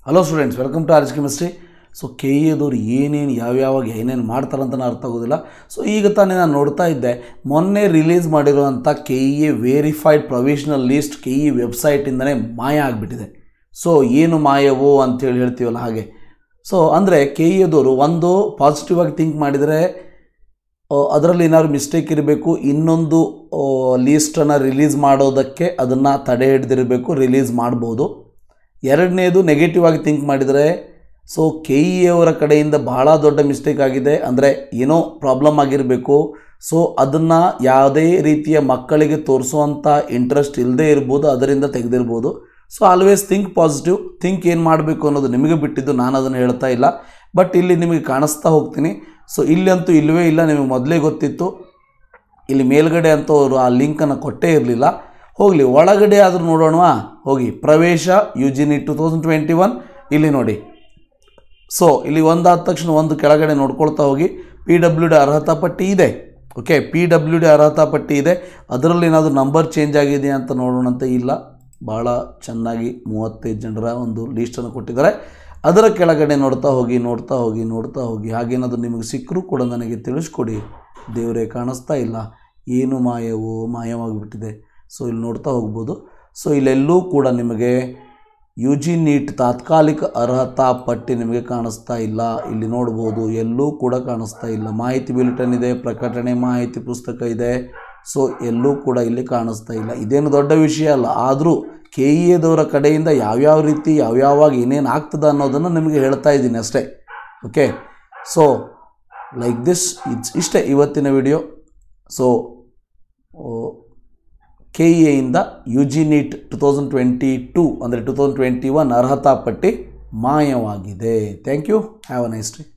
Hello students, welcome to org chemistry. So K ಎದವ್ರು ಯಾವ್ಯಾವಾಗ ಏನೇನು ಮಾಡ್ತಾರಂತ ಅರ್ಥ ಆಗೋದಿಲ್ಲ. ಸೊ ಈಗ ತಾನೇ ನಾನು ನೋಡ್ತಾ ಇದ್ದೆ, ಮೊನ್ನೆ ರಿಲೀಸ್ ಮಾಡಿರುವಂಥ K A verified provisional list K E ವೆಬ್ಸೈಟಿಂದನೇ ಮಾಯ ಆಗಿಬಿಟ್ಟಿದೆ. ಸೊ ಏನು ಮಾಯವೋ ಅಂತೇಳಿ ಹೇಳ್ತೀವಲ್ಲ ಹಾಗೆ. ಸೊ ಅಂದರೆ ಕೆ ಎದವರು ಒಂದು ಪಾಸಿಟಿವ್ ಆಗಿ ಥಿಂಕ್ ಮಾಡಿದರೆ ಅದರಲ್ಲಿ ಏನಾದ್ರು ಮಿಸ್ಟೇಕ್ ಇರಬೇಕು, ಇನ್ನೊಂದು ಲೀಸ್ಟನ್ನು ರಿಲೀಸ್ ಮಾಡೋದಕ್ಕೆ ಅದನ್ನು ತಡೆ ಹಿಡಿದಿರಬೇಕು, ರಿಲೀಸ್ ಮಾಡ್ಬೋದು. ಎರಡನೇದು ನೆಗೆಟಿವ್ ಆಗಿ ಥಿಂಕ್ ಮಾಡಿದರೆ ಸೊ ಕೆ ಇ ಅವರ ಕಡೆಯಿಂದ ಬಹಳ ದೊಡ್ಡ ಮಿಸ್ಟೇಕ್ ಆಗಿದೆ, ಅಂದರೆ ಏನೋ ಪ್ರಾಬ್ಲಮ್ ಆಗಿರಬೇಕು. ಸೊ ಅದನ್ನು ಯಾವುದೇ ರೀತಿಯ ಮಕ್ಕಳಿಗೆ ತೋರಿಸುವಂಥ ಇಂಟ್ರೆಸ್ಟ್ ಇಲ್ಲದೆ ಇರ್ಬೋದು, ಅದರಿಂದ ತೆಗೆದಿರ್ಬೋದು. So always think positive, think ಏನು ಮಾಡಬೇಕು ಅನ್ನೋದು ನಿಮಗೆ ಬಿಟ್ಟಿದ್ದು, ನಾನು ಅದನ್ನು ಹೇಳ್ತಾ ಇಲ್ಲ. ಬಟ್ ಇಲ್ಲಿ ನಿಮಗೆ ಕಾಣಿಸ್ತಾ ಹೋಗ್ತೀನಿ. ಸೊ ಇಲ್ಲಂತೂ ಇಲ್ಲವೇ ಇಲ್ಲ, ನಿಮಗೆ ಮೊದಲೇ ಗೊತ್ತಿತ್ತು. ಇಲ್ಲಿ ಮೇಲ್ಗಡೆ ಅಂತೂ ಅವರು ಆ ಲಿಂಕನ್ನು ಕೊಟ್ಟೇ ಇರಲಿಲ್ಲ. ಹೋಗಲಿ, ಒಳಗಡೆ ಆದರೂ ನೋಡೋಣವಾ. ಹೋಗಿ ಪ್ರವೇಶ UG NEET 2021 ಇಲ್ಲಿ ನೋಡಿ. ಸೊ ಇಲ್ಲಿ ಒಂದಾದ ತಕ್ಷಣ ಒಂದು ಕೆಳಗಡೆ ನೋಡ್ಕೊಳ್ತಾ ಹೋಗಿ. PWD ಅರ್ಹತಾ ಪಟ್ಟಿ ಇದೆ. ಓಕೆ, PWD ಅರ್ಹತಾ ಪಟ್ಟಿ ಇದೆ. ಅದರಲ್ಲಿ ಏನಾದರೂ ನಂಬರ್ ಚೇಂಜ್ ಆಗಿದೆಯಾ ಅಂತ ನೋಡೋಣಂತ. ಇಲ್ಲ, ಭಾಳ ಚೆನ್ನಾಗಿ 35 ಜನರ ಒಂದು ಲೀಸ್ಟನ್ನು ಕೊಟ್ಟಿದ್ದಾರೆ. ಅದರ ಕೆಳಗಡೆ ನೋಡ್ತಾ ಹೋಗಿ ಹಾಗೇನಾದರೂ ನಿಮಗೆ ಸಿಕ್ಕರೂ ಕೂಡ ನನಗೆ ತಿಳಿಸ್ಕೊಡಿ. ದೇವರೇ, ಕಾಣಿಸ್ತಾ ಇಲ್ಲ, ಏನು ಮಾಯವಾಗಿಬಿಟ್ಟಿದೆ. ಸೊ ಇಲ್ಲಿ ನೋಡ್ತಾ ಹೋಗ್ಬೋದು. ಸೊ ಇಲ್ಲೆಲ್ಲೂ ಕೂಡ ನಿಮಗೆ UG NEET ತಾತ್ಕಾಲಿಕ ಅರ್ಹತಾ ಪಟ್ಟಿ ನಿಮಗೆ ಕಾಣಿಸ್ತಾ ಇಲ್ಲ. ಇಲ್ಲಿ ನೋಡ್ಬೋದು, ಎಲ್ಲೂ ಕೂಡ ಕಾಣಿಸ್ತಾ ಇಲ್ಲ. ಮಾಹಿತಿ ಬುಲೆಟಿನ್ ಇದೆ, ಪ್ರಕಟಣೆ ಮಾಹಿತಿ ಪುಸ್ತಕ ಇದೆ. ಸೊ ಎಲ್ಲೂ ಕೂಡ ಇಲ್ಲಿ ಕಾಣಿಸ್ತಾ ಇಲ್ಲ. ಇದೇನು ದೊಡ್ಡ ವಿಷಯ ಅಲ್ಲ, ಆದರೂ ಕೆ ಇ ಎದವರ ಕಡೆಯಿಂದ ಯಾವ್ಯಾವ ರೀತಿ ಯಾವ್ಯಾವಾಗ ಏನೇನು ಆಗ್ತದೆ ಅನ್ನೋದನ್ನು ನಿಮಗೆ ಹೇಳ್ತಾ ಇದ್ದೀನಿ ಅಷ್ಟೇ. ಓಕೆ, ಸೊ ಲೈಕ್ ದಿಸ್, ಇಷ್ಟೇ ಇವತ್ತಿನ ವಿಡಿಯೋ. ಸೊ ಕೆ ಇ ಎಯಿಂದ UG NEET 2022 ಅಂದರೆ 2021 ಅರ್ಹತಾ ಪಟ್ಟಿ ಮಾಯವಾಗಿದೆ. Thank you. Have a nice day.